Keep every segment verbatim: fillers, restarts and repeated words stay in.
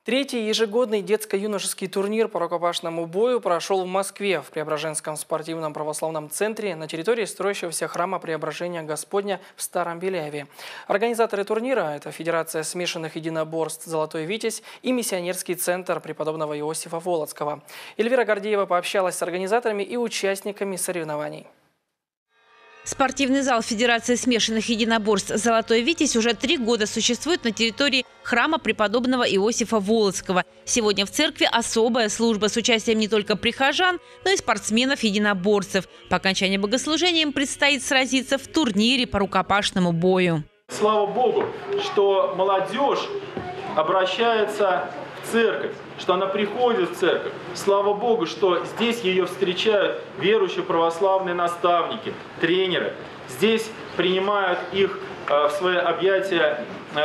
Третий ежегодный детско-юношеский турнир по рукопашному бою прошел в Москве в Преображенском спортивном православном центре на территории строящегося храма Преображения Господня в Старом Беляеве. Организаторы турнира – это Федерация смешанных единоборств «Золотой Витязь» и Миссионерский центр преподобного Иосифа Волоцкого. Эльвира Гордеева пообщалась с организаторами и участниками соревнований. Спортивный зал Федерации смешанных единоборств «Золотой Витязь» уже три года существует на территории храма преподобного Иосифа Волоцкого. Сегодня в церкви особая служба с участием не только прихожан, но и спортсменов-единоборцев. По окончании богослужения им предстоит сразиться в турнире по рукопашному бою. Слава Богу, что молодежь обращается в церковь, что она приходит в церковь. Слава Богу, что здесь ее встречают верующие православные наставники, тренеры. Здесь принимают их в свои объятия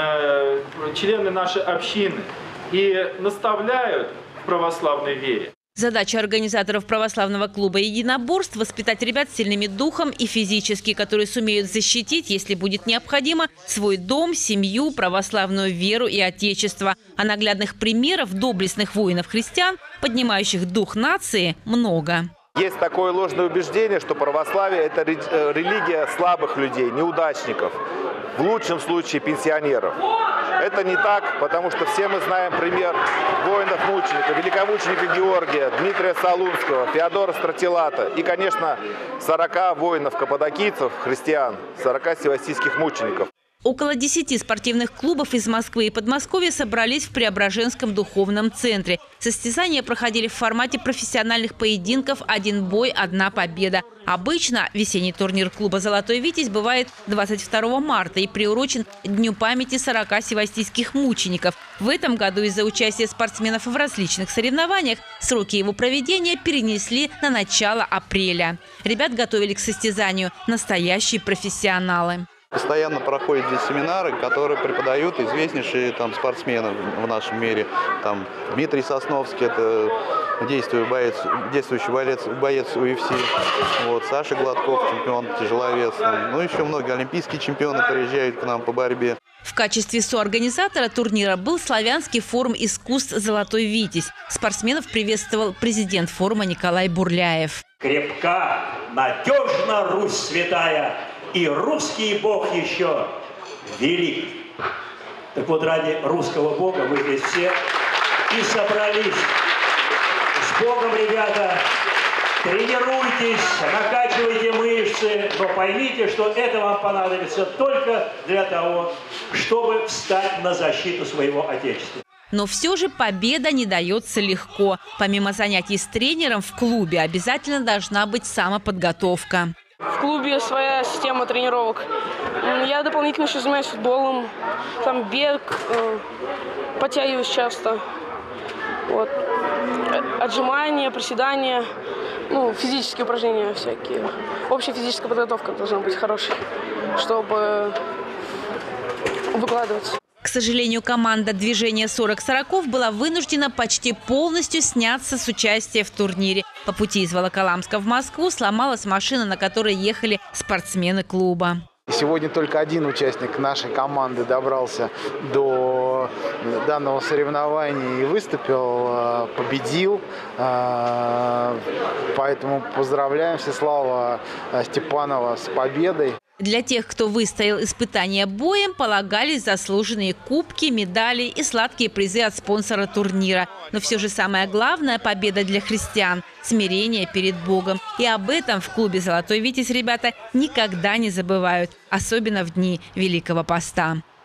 члены нашей общины и наставляют в православной вере. Задача организаторов православного клуба единоборств – воспитать ребят сильными духом и физически, которые сумеют защитить, если будет необходимо, свой дом, семью, православную веру и отечество. А наглядных примеров доблестных воинов-христиан, поднимающих дух нации, много. Есть такое ложное убеждение, что православие – это религия слабых людей, неудачников, в лучшем случае пенсионеров. Это не так, потому что все мы знаем пример воинов-мучеников, великомученика Георгия, Дмитрия Солунского, Феодора Стратилата и, конечно, сорока воинов-каппадокийцев, христиан, сорока севастийских мучеников. Около десяти спортивных клубов из Москвы и Подмосковья собрались в Преображенском духовном центре. Состязания проходили в формате профессиональных поединков «Один бой, одна победа». Обычно весенний турнир клуба «Золотой Витязь» бывает двадцать второго марта и приурочен к Дню памяти сорока севастийских мучеников. В этом году из-за участия спортсменов в различных соревнованиях сроки его проведения перенесли на начало апреля. Ребят готовили к состязанию настоящие профессионалы. Постоянно проходят здесь семинары, которые преподают известнейшие там спортсмены в нашем мире. Там Дмитрий Сосновский, это действующий боец, действующий боец, боец ю эф си. Вот, Саша Гладков, чемпион тяжеловес. Ну, еще многие олимпийские чемпионы приезжают к нам по борьбе. В качестве соорганизатора турнира был Славянский форум искусств «Золотой Витязь». Спортсменов приветствовал президент форума Николай Бурляев. Крепка, надежна Русь святая, и русский бог еще велик. Так вот, ради русского бога мы здесь все и собрались. С Богом, ребята, тренируйтесь, накачивайте мышцы, но поймите, что это вам понадобится только для того, чтобы встать на защиту своего Отечества. Но все же победа не дается легко. Помимо занятий с тренером в клубе обязательно должна быть самоподготовка. В клубе своя система тренировок. Я дополнительно еще занимаюсь футболом, там бег, э, подтягиваюсь часто. Вот. Отжимания, приседания, ну, физические упражнения всякие. Общая физическая подготовка должна быть хорошей, чтобы выкладываться. К сожалению, команда движения сорок сороков была вынуждена почти полностью сняться с участия в турнире. По пути из Волоколамска в Москву сломалась машина, на которой ехали спортсмены клуба. Сегодня только один участник нашей команды добрался до данного соревнования и выступил, победил. Поэтому поздравляем Всеслава Степанова с победой. Для тех, кто выстоял испытания боем, полагались заслуженные кубки, медали и сладкие призы от спонсора турнира. Но все же самое главное – победа для христиан – смирение перед Богом. И об этом в клубе «Золотой Витязь» ребята никогда не забывают, особенно в дни Великого Поста.